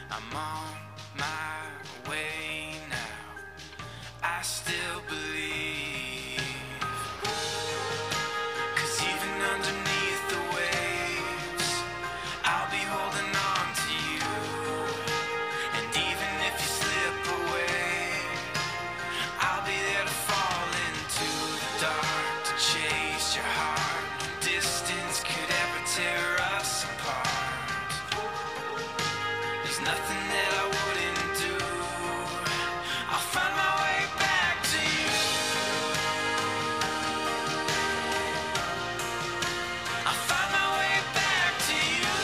I'm on my way now. I still believe, 'cause even underneath the waves, I'll be holding on to you. And even if you slip away, I'll be there to fall into the dark, to chase your heart. No distance could ever tear us apart. There's nothing that I wouldn't do. I'll find my way back to you. I'll find my way back to you.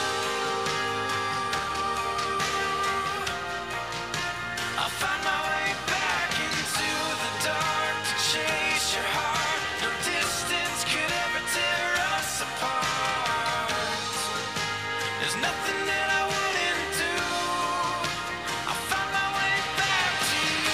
I'll find my way back into the dark, to chase your heart. No distance could ever tear us apart. There's nothing that I wouldn't do. I'll find my way back to you.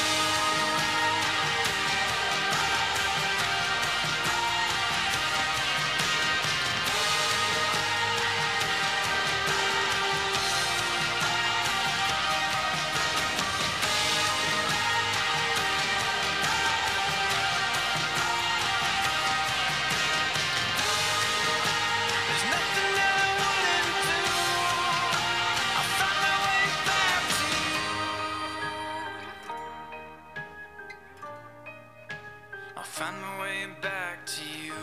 There's nothing that I wouldn't do. I'll find my way back to you. I'll find my way back to you.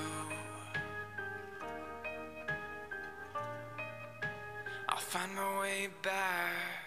I'll find my way back.